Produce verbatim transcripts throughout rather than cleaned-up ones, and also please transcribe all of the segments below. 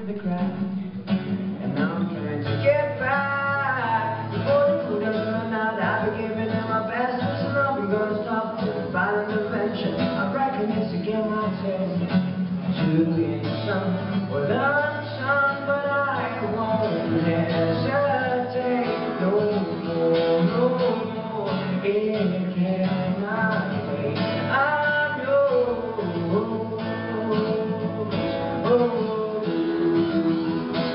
the ground, and now I'm trying to get back. Before the food doesn't run out, I've been giving it my best. Listen up, I'm gonna stop to the violent adventure. I reckon it's again my turn to be some or lunchtime, but I won't hesitate no more, no more. It cannot wait. I'm yours. Oh.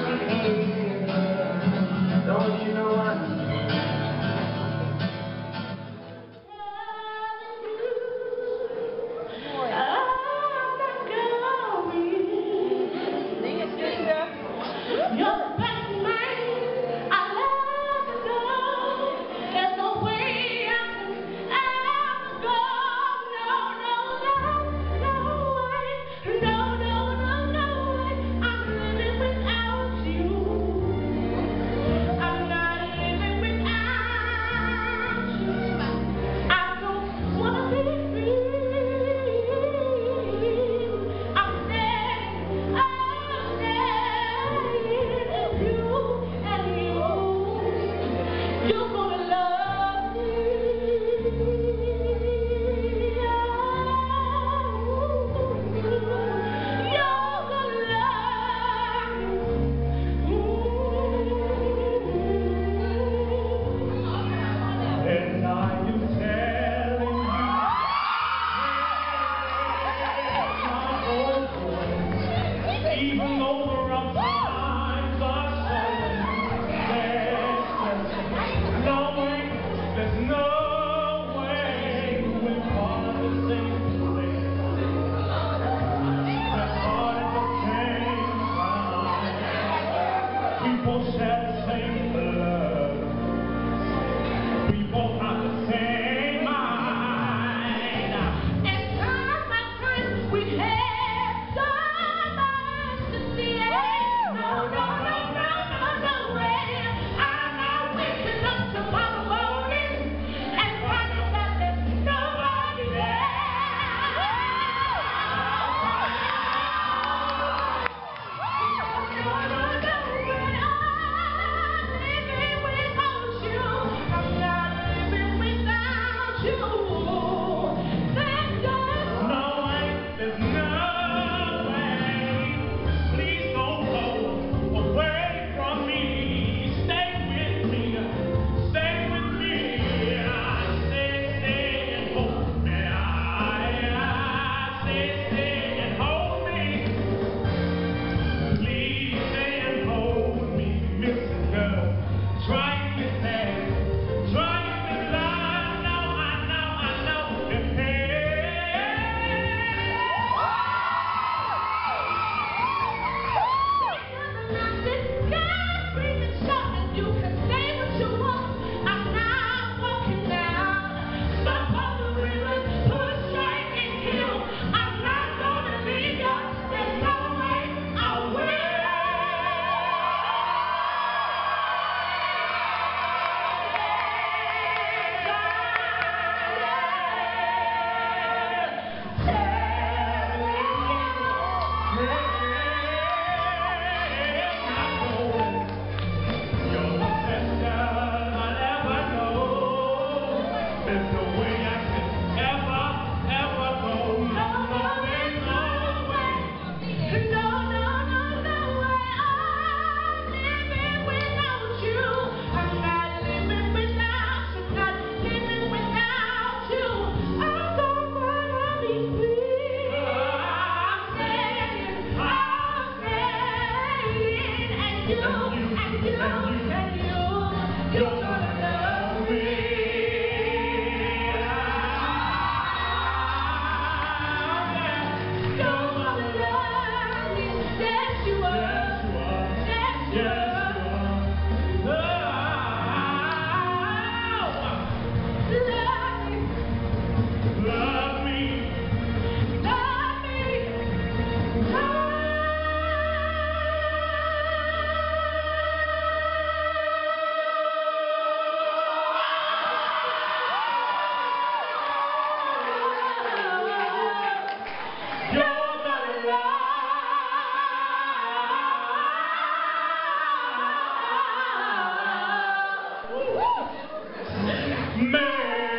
man.